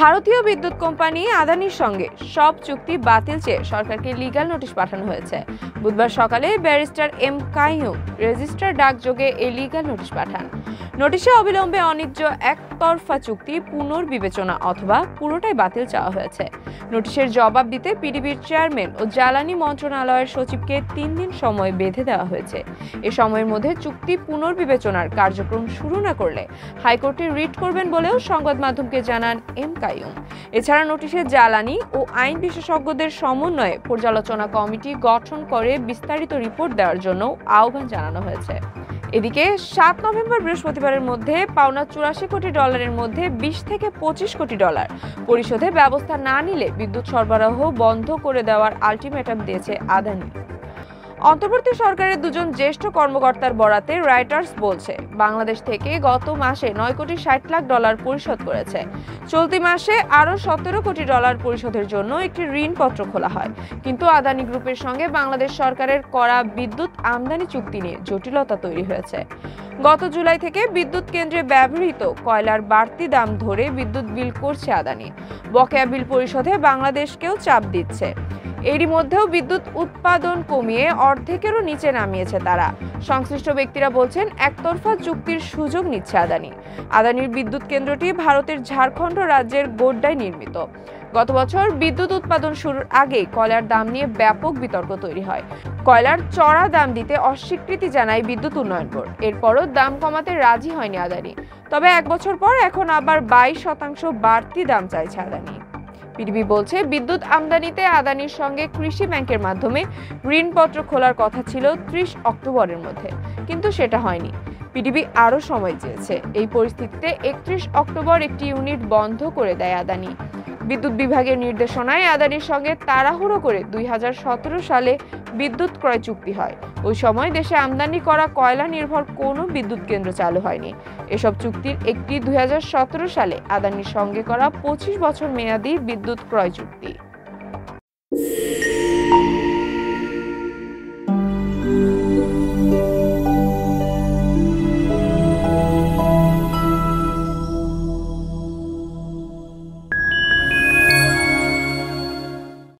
ভারতীয় বিদ্যুৎ কোম্পানি আদানির সঙ্গে সব চুক্তি বাতিল চেয়ে সরকারকে লিগ্যাল নোটিশ পাঠানো হয়েছে। বুধবার সকালে ব্যারিস্টার এম কাইয়ুম রেজিস্ট্রার ডাকযোগে এই লিগ্যাল নোটিশ পাঠান। নোটিশে অবিলম্বে অনিচ্য একতরফা চুক্তি পুনর্বিবেচনা অথবা পুরোটাই বাতিল চাওয়া হয়েছে। নোটিশের জবাব দিতে পিডিবির চেয়ারম্যান ও জ্বালানি মন্ত্রণালয়ের সচিবকে 3 দিন সময় বেঁধে দেওয়া হয়েছে। এ সময়ের মধ্যে চুক্তি পুনর্বিবেচনার কার্যক্রম শুরু না করলে হাইকোর্টে রিট করবেন বলেও সংবাদ মাধ্যমকে জানান এম কাইয়ুম। এছাড়া নোটিশে জ্বালানি ও আইন বিশেষজ্ঞদের সমন্বয়ে পর্যালোচনা কমিটি গঠন করে বিস্তারিত রিপোর্ট দেওয়ার জন্য আহ্বান জানানো হয়েছে। এদিকে 7 নভেম্বর বৃহস্পতিবারের মধ্যে পাওনা 84 কোটি ডলারের মধ্যে 20 থেকে 25 কোটি ডলার পরিশোধে ব্যবস্থা না নিলে বিদ্যুৎ সরবরাহ বন্ধ করে দেওয়ার আলটিমেটাম দিয়েছে আদানি। অন্তর্বর্তী সরকারের দুজন জ্যেষ্ঠ কর্মকর্তার বরাতে রয়টার্স বলছে, বাংলাদেশ থেকে গত মাসে 9 কোটি 60 লাখ ডলার পরিশোধ করেছে। চলতি মাসে আরও 17 কোটি ডলার পরিশোধের জন্য একটি ঋণপত্র খোলা হয়। কিন্তু আদানি গ্রুপের সঙ্গে বাংলাদেশ সরকারের করা বিদ্যুৎ আমদানি চুক্তি নিয়ে জটিলতা তৈরি হয়েছে। গত জুলাই থেকে বিদ্যুৎ কেন্দ্রে ব্যবহৃত কয়লার বাড়তি দাম ধরে বিদ্যুৎ বিল করছে আদানি। বকেয়া বিল পরিশোধে বাংলাদেশকেও চাপ দিচ্ছে। এরই মধ্যেও বিদ্যুৎ উৎপাদন কমিয়ে অর্ধেকেরও নিচে নামিয়েছে তারা। সংশ্লিষ্ট ব্যক্তিরা বলছেন, একতরফা চুক্তির সুযোগ নিচ্ছে আদানি। আদানির বিদ্যুৎ কেন্দ্রটি ভারতের ঝাড়খণ্ড রাজ্যের গোড্ডায় নির্মিত। গত বছর বিদ্যুৎ উৎপাদন শুরুর আগেই কয়লার দাম নিয়ে ব্যাপক বিতর্ক তৈরি হয়। কয়লার চড়া দাম দিতে অস্বীকৃতি জানায় বিদ্যুৎ উন্নয়ন বোর্ড। এরপরও দাম কমাতে রাজি হয়নি আদানি। তবে 1 বছর পর এখন আবার 22% বাড়তি দাম চাইছে আদানি। পিডিবি বলছে, বিদ্যুৎ আমদানিতে আদানির সঙ্গে কৃষি ব্যাংকের মাধ্যমে ঋণপত্র খোলার কথা ছিল 30 অক্টোবরের মধ্যে, কিন্তু সেটা হয়নি। পিডিবি আরও সময় চেয়েছে। এই পরিস্থিতিতে 31 অক্টোবর একটি ইউনিট বন্ধ করে দেয় আদানি। বিদ্যুৎ বিভাগের নির্দেশনায় আদানির সঙ্গে তাড়াহুড়ো করে 2017 সালে বিদ্যুৎ ক্রয় চুক্তি হয়। ওই সময় দেশে আমদানি করা কয়লা নির্ভর কোনো বিদ্যুৎ কেন্দ্র চালু হয়নি। এসব চুক্তির একটি 2017 সালে আদানির সঙ্গে করা 25 বছর মেয়াদী বিদ্যুৎ ক্রয় চুক্তি।